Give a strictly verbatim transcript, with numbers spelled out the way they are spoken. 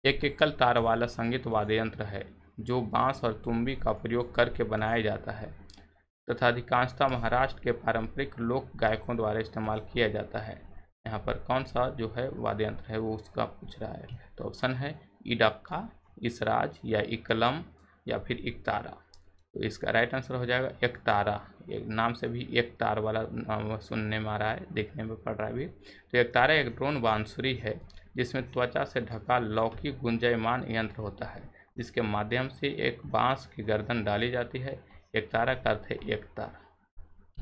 एक एकल तार वाला संगीत वाद्य यंत्र है जो बांस और तुम्बी का प्रयोग करके बनाया जाता है तथा अधिकांशतः महाराष्ट्र के पारंपरिक लोक गायकों द्वारा इस्तेमाल किया जाता है। यहाँ पर कौन सा जो है वाद्य यंत्र है वो उसका पूछ रहा है। तो ऑप्शन है इडक्का, इसराज या इकलम या फिर इकतारा। तो इसका राइट आंसर हो जाएगा एकतारा। एक नाम से भी एक तार वाला सुनने में आ रहा है, देखने में पड़ रहा है भी। तो एकतारा एक ड्रोन बांसुरी है जिसमें त्वचा से ढका लौकी गुंजयमान यंत्र होता है जिसके माध्यम से एक बांस की गर्दन डाली जाती है। एकतारा का अर्थ है एकता।